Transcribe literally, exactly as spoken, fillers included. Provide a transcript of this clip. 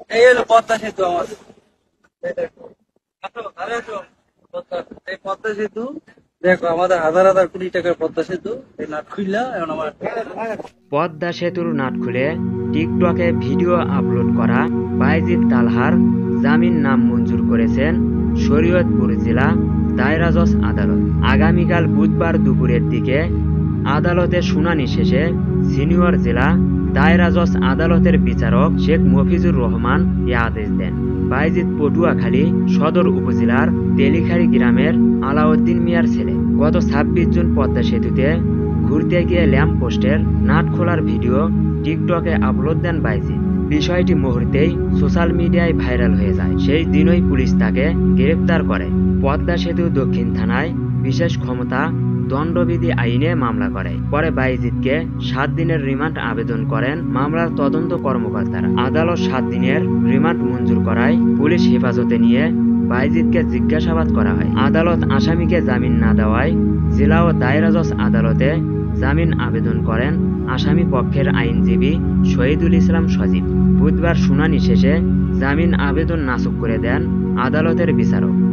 এই হলো পদ্মা সেতু আমাদের। এই দেখো, আসো, আরে আসো। পদ্মা, এই পদ্মা সেতু দেখো, আমাদের হাজার হাজার কোটি টাকার পদ্মা সেতু। এই নাট খুললা এখন আমার পদ্মা সেতুর নাট খুলে টিকটকে ভিডিও আপলোড করা বাইজিদ তালহার জামিন নাম মঞ্জুর করেছেন শরীয়তপুর জেলা দায়রা জজ আদালত। আগামীকাল বুধবার দুপুরের দিকে আদালতে শুনানি শেষে সিনিয়র জেলা দায়রা জজ আদালতের বিচারক শেখ মফিজুর রহমান এ আদেশ দেন। বাইজিদ পটুয়াখালী সদর উপজেলার তেলিখারি গ্রামের আলাউদ্দিন মিয়ার ছেলে। গত ছাব্বিশ জুন পদ্মা সেতুতে ঘুরতে গিয়ে ল্যাম্প পোস্টের নাট খোলার ভিডিও টিকটকে আপলোড দেন বাইজিদ। বিষয়টি মুহূর্তেই সোশ্যাল মিডিয়ায় ভাইরাল হয়ে যায়। সেই দিনই পুলিশ তাকে গ্রেফতার করে। পদ্মা সেতু দক্ষিণ থানায় বিশেষ ক্ষমতা দণ্ডবিধি আইনে মামলা করে। পরে বাইজিদকে সাত দিনের রিমান্ড আবেদন করেন মামলার তদন্ত কর্মকর্তারা। আদালত সাত দিনের রিমান্ড মঞ্জুর করায় পুলিশ হেফাজতে নিয়ে বাইজিদকে জিজ্ঞাসাবাদ করা হয়। আদালত আসামিকে জামিন না দেওয়ায় জেলা ও দায়রা জজ আদালতে জামিন আবেদন করেন আসামি পক্ষের আইনজীবী শহীদুল ইসলাম সজীব। বুধবার শুনানি শেষে জামিন আবেদন নাকচ করে দেন আদালতের বিচারক।